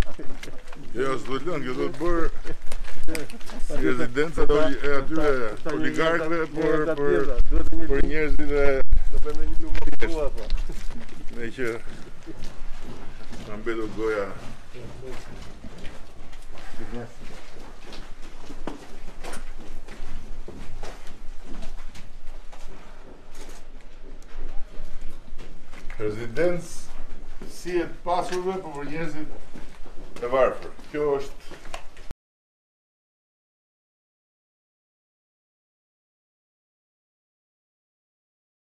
Jo, s'do lënë, kjo do të bërë si rezidenca e atyre oligarkëve, për njerëzit e Do bëjmë një numër tua po. me që ka mbetur goja. Rezidencë si e të pasurve, por për njerëzit e varfër. Kjo është